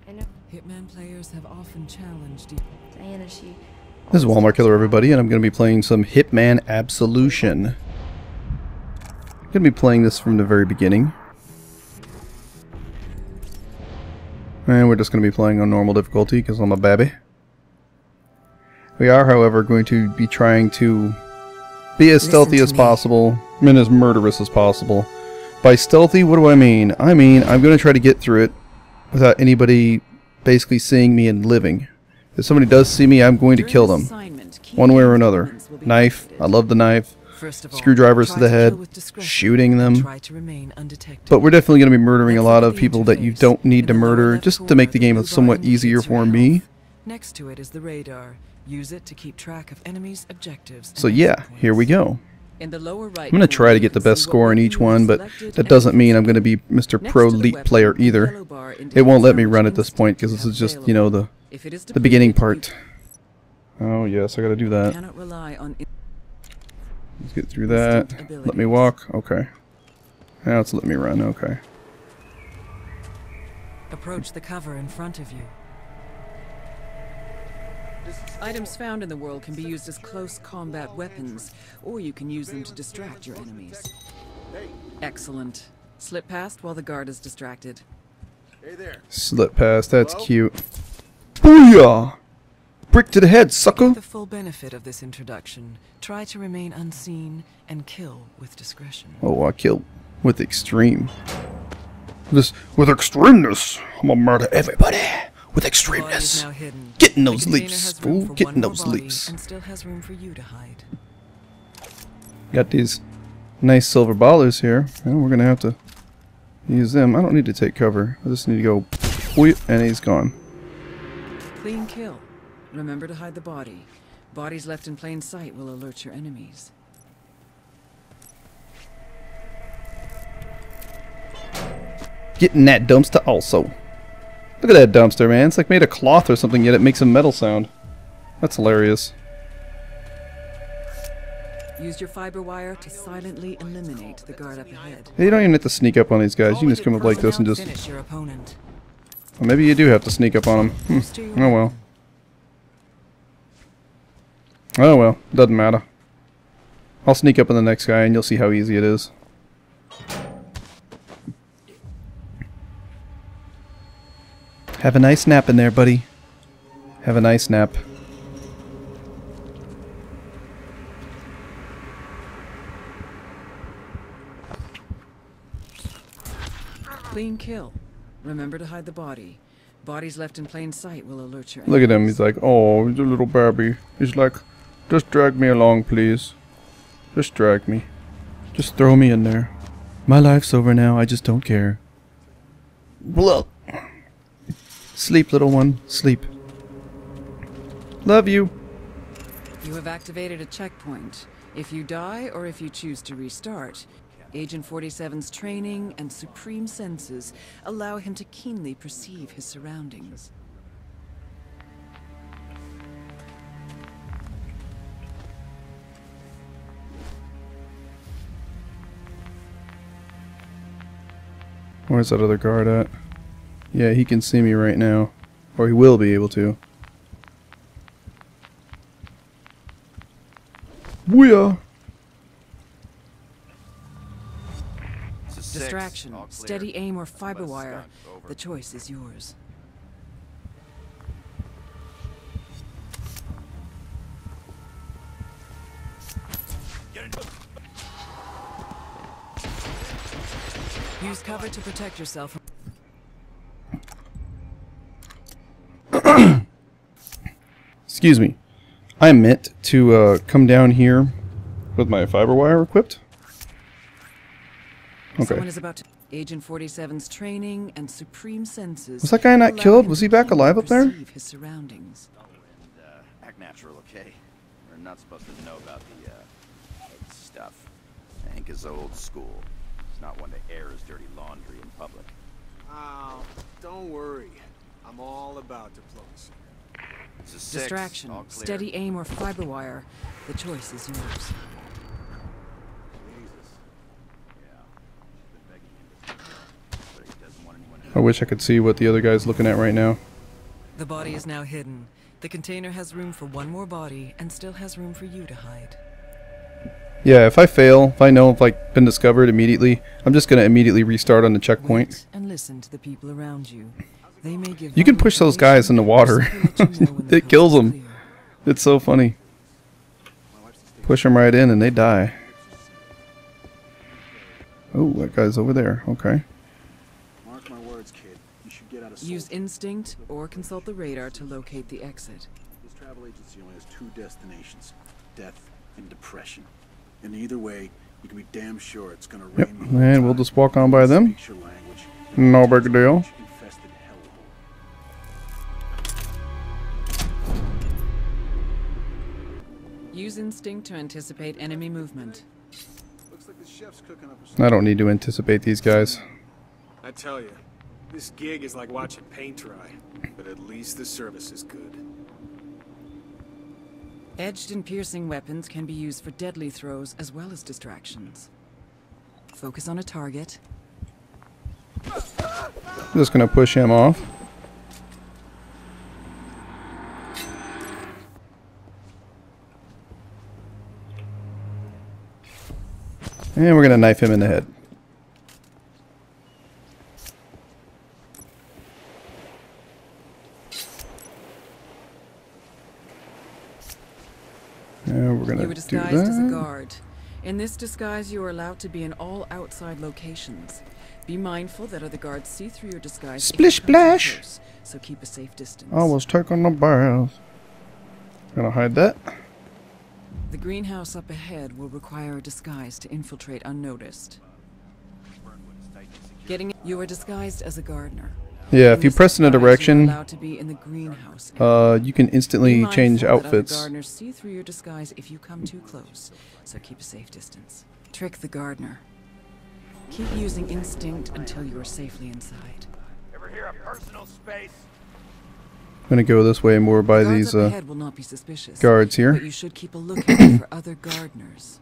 I know. Hitman players have often challenged. Diana, she... This is Walmart Killer, everybody, and I'm going to be playing some Hitman Absolution. I'm going to be playing this from the very beginning. And we're just going to be playing on normal difficulty because I'm a baby. We are, however, going to be trying to be as stealthy as possible and as murderous as possible. By stealthy, what do I mean? I mean, I'm going to try to get through it without anybody basically seeing me and living. If somebody does see me, I'm going to kill them. One way or another. Knife. I love the knife. Screwdrivers to the head. Shooting them. But we're definitely going to be murdering a lot of people that you don't need to murder, just to make the game somewhat easier for me. Next to it is the radar. Use it to keep track of enemies' objectives. So yeah, here we go. In the lower right, I'm going to try to get the best score in each one, but that doesn't mean I'm going to be Mr. Pro Elite player either. It won't let me run at this point because this is just, you know, the beginning part. Oh yes, I got to do that. Let's get through that. Let me walk. Okay. Now it's let me run. Okay. Approach the cover in front of you. Items found in the world can be used as close combat weapons, or you can use them to distract your enemies. Excellent. Slip past while the guard is distracted. Hey there. Slip past, that's cute. Booyah! Brick to the head, sucker! To get the full benefit of this introduction, try to remain unseen and kill with discretion. Oh, I kill with extreme. With extremeness, I'm gonna murder everybody. With extremeness. Getting those leaps, fool. Getting those leaps. And still has room for you to hide. Got these nice silver ballers here. Well, we're gonna have to use them. I don't need to take cover. I just need to go, and he's gone. Clean kill. Remember to hide the body. Bodies left in plain sight will alert your enemies. Get in that dumpster also. Look at that dumpster, man. It's like made of cloth or something, yet it makes a metal sound. That's hilarious. Use your fiber wire to silently eliminate the guard up ahead. Hey, you don't even have to sneak up on these guys. You can just come up like this and just... Finish your opponent. Well, maybe you do have to sneak up on them. Oh well. Oh well. Doesn't matter. I'll sneak up on the next guy and you'll see how easy it is. Have a nice nap in there, buddy. Have a nice nap. Clean kill. Remember to hide the body. Bodies left in plain sight will alert your Look at him. He's like, oh, he's a little baby. He's like, just drag me along, please. Just drag me. Just throw me in there. My life's over now. I just don't care. Blah. Sleep, little one. Sleep. Love you. You have activated a checkpoint. If you die or if you choose to restart, Agent 47's training and supreme senses allow him to keenly perceive his surroundings. Where's that other guard at? Yeah, he can see me right now. Or he will be able to. Booyah! Distraction, steady aim, or fiber wire. The choice is yours. Use cover to protect yourself from... Excuse me. I meant to come down here with my fiber wire equipped. Okay. Someone is about to... Agent 47's training and supreme senses. Was that guy not killed? Was he back alive up there? His surroundings. Act natural, okay? We're not supposed to know about the stuff. Hank is old school. He's not one to air his dirty laundry in public. Oh, don't worry. I'm all about diplomacy. Distraction, steady aim, or fiber wire. The choice is yours. wish I could see what the other guy's looking at right now. The body is now hidden. The container has room for one more body and still has room for you to hide. Yeah, if I fail, if I know I've like been discovered immediately, I'm just gonna immediately restart on the checkpoint. Wait and listen to the people around you. They may give You can push those guys in the water. It kills them. It's so funny. Push them right in and they die. Oh, that guy's over there. Okay. Mark my words, kid. You should get out of Use instinct or consult the radar to locate the exit. This travel agency only has 2 destinations: death and depression. And either way, you can be damn sure it's gonna Yep. rain. the whole And we'll time. just walk on by them. Speaks your language. No big deal. Infested hellhole. Use instinct to anticipate enemy movement. Looks like the chef's cooking up a stew. I don't need to anticipate these guys. I tell you, this gig is like watching paint dry, but at least the service is good. Edged and piercing weapons can be used for deadly throws as well as distractions. Focus on a target. I'm just gonna push him off. And we're gonna knife him in the head. And we're gonna You were do disguised as a that. guard. In this disguise, you are allowed to be in all outside locations. Be mindful that other guards see through your disguise. if you Splish come too splash! close, so keep a safe distance. I was taking a bath. Gonna hide that. The greenhouse up ahead will require a disguise to infiltrate unnoticed. You are disguised as a gardener. Yeah, In if you this press in a disguise, direction, you're allowed to be in the greenhouse area. you can Be instantly mindful change that other outfits. gardeners see through your disguise if you come too close, so keep a safe distance. Trick the gardener. Keep using instinct until you are safely inside. Ever hear of personal space? I'm gonna go this way more by Guards these up ahead will not be suspicious, guards but here. you should keep a lookout for other gardeners.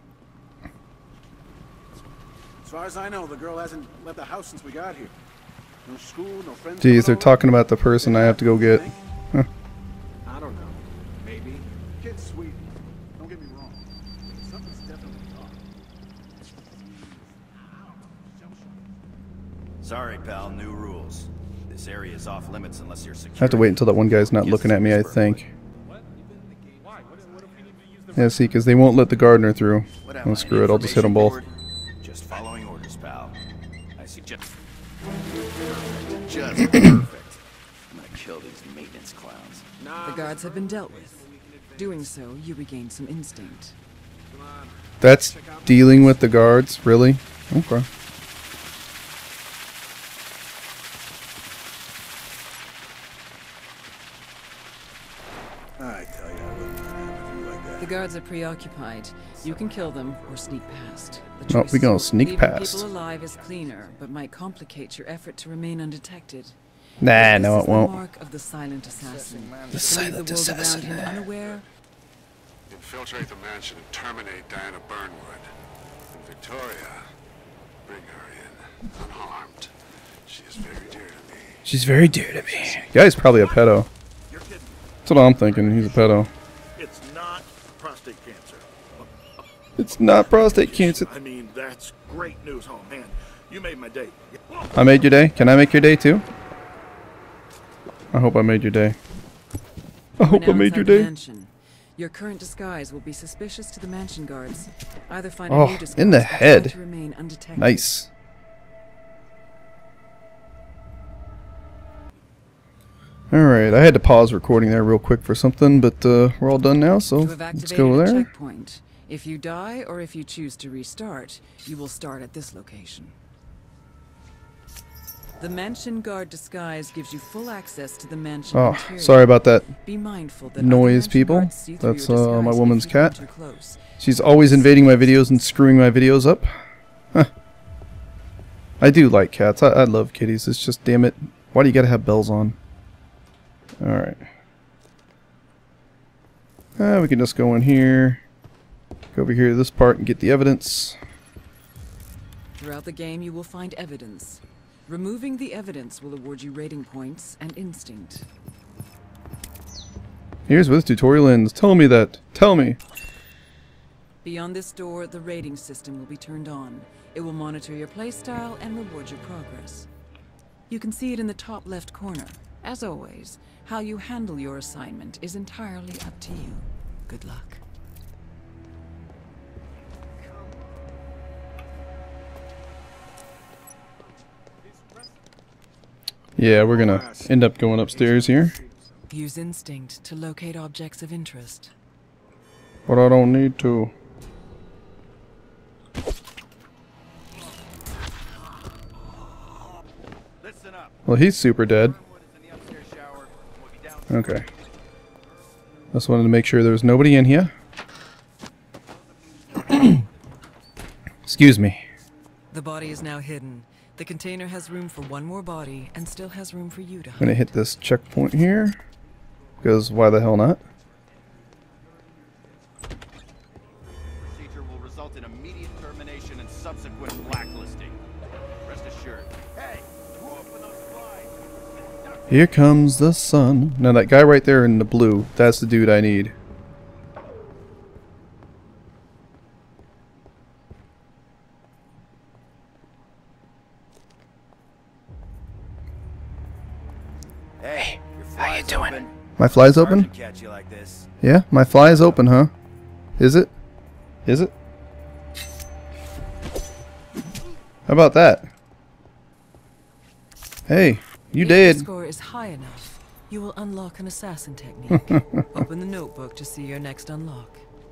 As far as I know, the girl hasn't left the house since we got here. No school, no friends. Geez, they're coming over. talking about the person I have to go get. Huh. I don't know. Maybe. Kid's sweet. Don't get me wrong. Something's definitely off. Sorry, pal. New rules. This area is off limits unless you're secure. I have to wait until that one guy's not looking at me, I think. Yeah, see, because they won't let the gardener through. Oh, screw it, I'll just hit them both. Just following orders, pal. I suggest. Just perfect. I'm gonna kill these maintenance clowns. The guards have been dealt with. Doing so, you regain some instinct. That's dealing with the guards? Really? Okay. I tell you, I wouldn't have you like that. The guards are preoccupied. You can kill them or sneak past. The Oh, choice we is gonna yours. sneak Leaving past. people alive is cleaner, but might complicate your effort to remain undetected. Nah, This no, is it the won't. mark of the silent assassin. The To silent leave the world assassin. around him unaware. Infiltrate the mansion and terminate Diana Burnwood. And Victoria, bring her in, unharmed. She is very dear to me. She's very dear to me. Guy's probably a pedo. You're kidding. That's what I'm thinking. He's a pedo. It's not prostate cancer. It's not prostate cancer. I mean, that's great news. Oh, man. You made my day. I made your day. Can I make your day too? I hope I made your day. I hope Now I made your inside the day. mansion. Your current disguise will be suspicious to the mansion guards. Either find Oh, a new disguise in the or try head. to remain undetected. Nice. Alright, I had to pause recording there real quick for something, but we're all done now, so You have let's activated go a there. checkpoint. If you die or if you choose to restart, you will start at this location. The mansion guard disguise gives you full access to the mansion Oh, interior. sorry about that. Be mindful that noise, other mansion people. guards see through That's, your my disguise woman's if you come cat. too close. She's always invading my videos and screwing my videos up. Huh. I do like cats. I love kitties. It's just, damn it. Why do you gotta have bells on? Alright. We can just go in here. Go over here to this part and get the evidence. Throughout the game, you will find evidence. Removing the evidence will award you rating points and instinct. Here's where the tutorial ends. Tell me that. Tell me. Beyond this door, the rating system will be turned on. It will monitor your playstyle and reward your progress. You can see it in the top left corner. As always, how you handle your assignment is entirely up to you. Good luck. Yeah, we're gonna end up going upstairs here. Use instinct to locate objects of interest. But I don't need to. Listen up. Well, he's super dead. Burnwood is in the upstairs shower, and we'll be down. Okay. Just wanted to make sure there was nobody in here. Excuse me. The body is now hidden. The container has room for one more body and still has room for you to I'm gonna hide. hit this checkpoint here. Because why the hell not? Procedure will result in immediate termination and subsequent blacklisting. Rest assured. Hey, who opened those blinds? Here comes the sun. Now that guy right there in the blue, that's the dude I need. Hey, your fly's open. My fly's open? Sergeant catch you like this. Yeah, my fly is open, huh? Is it? Is it? How about that? Hey, you If your did. score is high enough, you will unlock an assassin technique. Open the notebook to see your next unlock.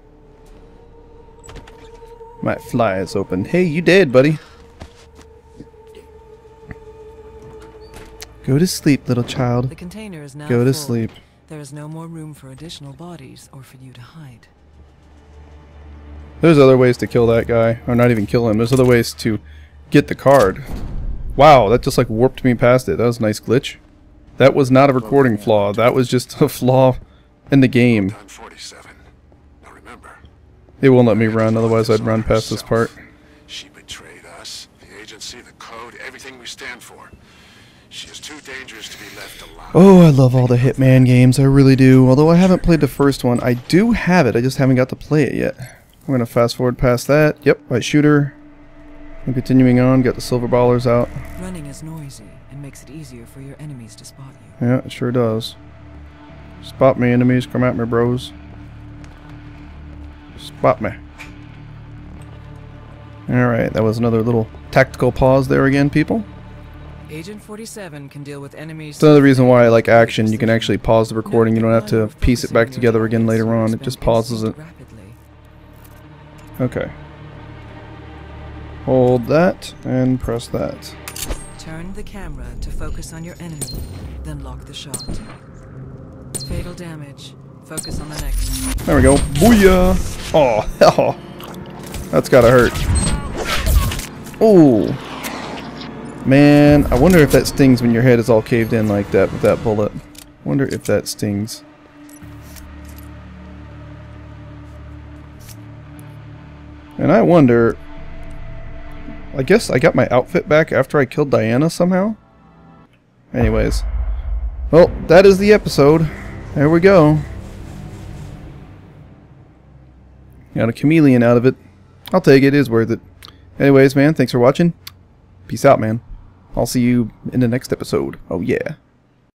My fly is open. Hey, you did, buddy. Go to sleep, little child. The container is now Go to full. sleep. There is no more room for additional bodies or for you to hide. There's other ways to kill that guy. Or not even kill him. There's other ways to get the card. Wow, that just like warped me past it. That was a nice glitch. That was not a recording flaw. That was just a flaw in the game. Done 47. Now remember, It won't let me run, otherwise I'd run past this part. she betrayed us, the agency, the code, everything we stand for. She is too dangerous to be left alone. Oh, I love all the Hitman games. I really do. Although I haven't played the first one. I do have it. I just haven't got to play it yet. I'm going to fast forward past that. Yep, right shooter. And continuing on, got the silver ballers out. Running is noisy and makes it easier for your enemies to spot you. Yeah, it sure does. Spot me, enemies. Come at me, bros. Spot me. Alright, that was another little tactical pause there again, people. Agent 47 can deal with enemies. It's another reason why I like action. You can actually pause the recording. You don't have to piece it back together again later on. It just pauses it. Rapidly. Okay. Hold that and press that. Turn the camera to focus on your enemy, then lock the shot. Fatal damage. Focus on the next one. There we go. Booyah! Oh, hell. That's gotta hurt. Oh. Man, I wonder if that stings when your head is all caved in like that with that bullet. Wonder if that stings. And I wonder... I guess I got my outfit back after I killed Diana somehow? Anyways. Well, that is the episode. There we go. Got a chameleon out of it. I'll take it. It is worth it. Anyways, man, thanks for watching. Peace out, man. I'll see you in the next episode. Oh, yeah.